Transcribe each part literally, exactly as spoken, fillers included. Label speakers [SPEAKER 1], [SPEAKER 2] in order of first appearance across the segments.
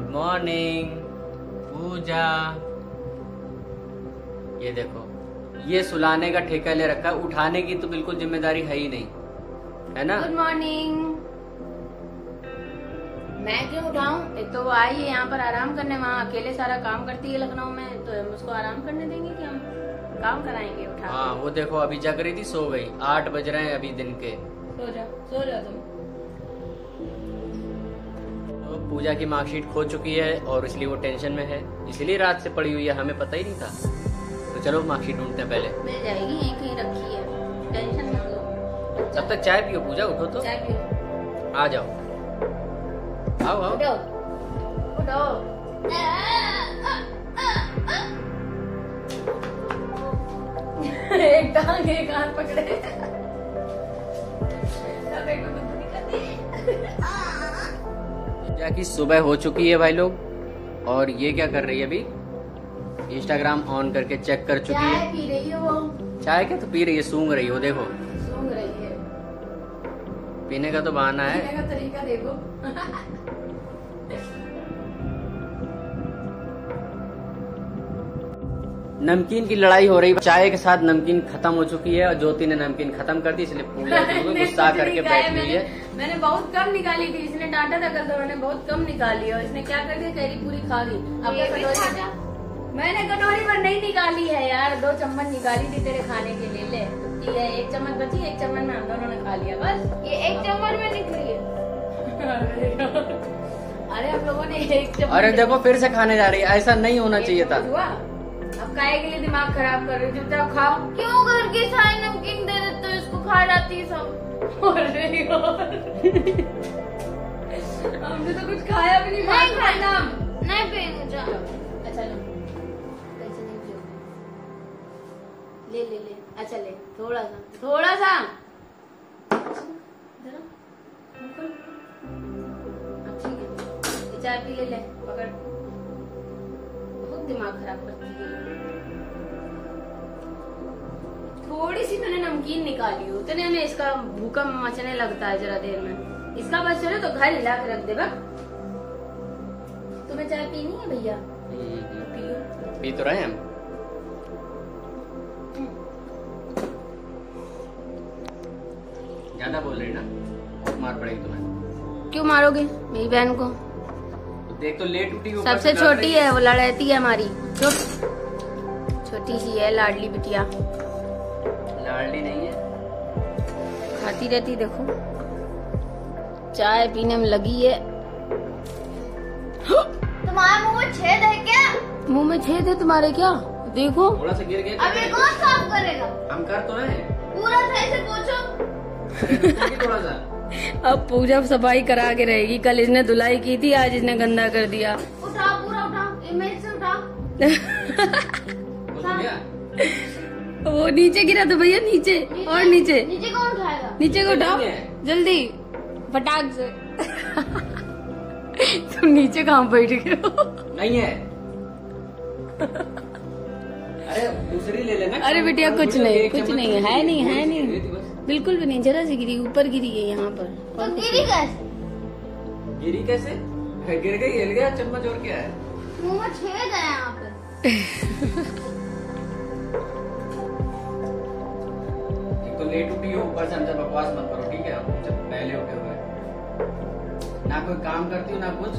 [SPEAKER 1] Morning पूजा। ये देखो, ये सुलाने का ठेका ले रखा है, उठाने की तो बिल्कुल जिम्मेदारी है ही नहीं, है ना।
[SPEAKER 2] Good morning. मैं क्यों उठाऊं? एक तो वो आई है यहाँ पर आराम करने, वहाँ अकेले सारा काम करती है लखनऊ में, तो हम उसको आराम करने देंगे कि हम काम कराएंगे उठा।
[SPEAKER 1] हाँ वो देखो, अभी जग रही थी, सो गई। आठ बज रहे हैं अभी दिन के।
[SPEAKER 2] सो जा सो जा तुम।
[SPEAKER 1] तो पूजा की मार्कशीट खो चुकी है और इसलिए वो टेंशन में है, इसलिए रात से पड़ी हुई है, हमें पता ही नहीं था। तो चलो मार्कशीट ढूंढते हैं पहले।
[SPEAKER 2] मिल जाएगी, यहीं कहीं रखी है, टेंशन मत लो।
[SPEAKER 1] तब तक चाय पियो पूजा, उठो तो।
[SPEAKER 2] चाय पियो।
[SPEAKER 1] आ जाओ, आओ आओ।
[SPEAKER 2] उठो उठो। एक टांग एक हाथ पकड़े।
[SPEAKER 1] पूजा की सुबह हो चुकी है भाई लोग, और ये क्या कर रही है अभी? इंस्टाग्राम ऑन करके चेक कर चुकी है।
[SPEAKER 2] चाय पी रही है वो।
[SPEAKER 1] चाय क्या तो पी रही है, सूंघ रही हो, देखो
[SPEAKER 2] सूंघ रही है।
[SPEAKER 1] पीने का तो बहाना है।
[SPEAKER 2] पीने का तरीका देखो।
[SPEAKER 1] नमकीन की लड़ाई हो रही है, चाय के साथ नमकीन खत्म हो चुकी है और ज्योति ने नमकीन खत्म कर दी, इसलिए पूजा गुस्सा करके बैठी हुई है।
[SPEAKER 2] मैंने बहुत कम निकाली थी, इसने डांटा था कल तो मैंने बहुत कम निकाली और इसने क्या कर दिया, कैरी पूरी खा गई। अब कटोरी मैंने कटोरी पर नहीं निकाली है यार, दो चम्मच निकाली थी तेरे खाने के लिए। ले तो ये एक चम्मच बची, एक चम्मच में हम दोनों ने खा लिया बस। ये एक चम्मच में निकली है। अरे हम लोगों ने एक चम्मच।
[SPEAKER 1] अरे देखो फिर से खाने जा रही है, ऐसा नहीं होना चाहिए था।
[SPEAKER 2] अब काहे के लिए दिमाग खराब कर रही हो? चुपचाप खाओ। क्यों घर की सारी नमकीन दे देते हो, इसको खा जाती है सब। हमने तो कुछ खाया भी नहीं। नहीं खाना, नहीं पीना। चलो अच्छा लो, पैसे नहीं पियो। ले ले ले, अच्छा ले, थोड़ा सा थोड़ा सा। जरा ठीक है, चाय पी ले, ले पकड़। बहुत दिमाग खराब करती है। थोड़ी सी मैंने नमकीन निकाली, उतने में इसका भूकंप मचने लगता है जरा देर में। इसका बस चले तो घर हिला के रख दे। बस तुम्हें चाय पीनी है भैया? पियो।
[SPEAKER 1] पी तो रहे हैं हम। ज्यादा बोल रही ना, मार पड़ेगी तुम्हें।
[SPEAKER 2] क्यों मारोगे मेरी बहन को?
[SPEAKER 1] देख तो लेट उठी,
[SPEAKER 2] सबसे छोटी है वो, लड़ती है हमारी। छोटी सी है, लाडली बिटिया।
[SPEAKER 1] लाडली नहीं है,
[SPEAKER 2] खाती रहती। देखो चाय पीने में लगी है।
[SPEAKER 3] तुम्हारे मुंह में छेद है क्या?
[SPEAKER 2] मुंह में छेद है तुम्हारे क्या? देखो
[SPEAKER 1] थोड़ा सा गिर गया।
[SPEAKER 3] अभी कौन साफ करेगा?
[SPEAKER 1] हम कर तो रहे हैं,
[SPEAKER 3] पूरा सही से पोछो।
[SPEAKER 1] थोड़ा सा।
[SPEAKER 2] अब पूजा सफाई करा के रहेगी, कल इसने धुलाई की थी, आज इसने गंदा कर दिया।
[SPEAKER 3] उठाओ, पूरा उठाओ, इमेज से उठाओ।
[SPEAKER 2] वो नीचे गिरा तो भैया, नीचे, नीचे और नीचे।
[SPEAKER 3] नीचे कौन उठाएगा?
[SPEAKER 2] नीचे को उठाओ जल्दी, फटाक से। तुम नीचे कहाँ बैठ गए हो?
[SPEAKER 1] नहीं है। अरे दूसरी ले लेना।
[SPEAKER 2] अरे बिटिया कुछ नहीं, कुछ नहीं है, है नहीं, है नहीं, बिल्कुल भी नहीं। जरा सी गिरी, ऊपर गिरी है यहाँ पर।
[SPEAKER 3] तो गिरी कैसे?
[SPEAKER 1] गिरी कैसे? गिर गई, हिल गया चम्मच, और क्या है?
[SPEAKER 3] मुंह में छेद है यहाँ पे।
[SPEAKER 1] एक तो लेट उठी हो, ऊपर से हमसे बकवास मत करो, ठीक है? आप जब पहले उठे हुए ना कोई काम करती हो ना कुछ,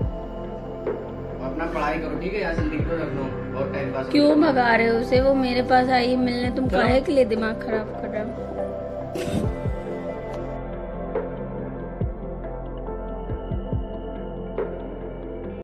[SPEAKER 1] अपना पढ़ाई करो, ठीक है? यहाँ से लिख लो, रख लो, बहुत टाइम पास।
[SPEAKER 2] क्यों भगा रहे हो उसे? वो मेरे पास आई मिलने, तुम काहे के लिए दिमाग खराब कर रहे हो?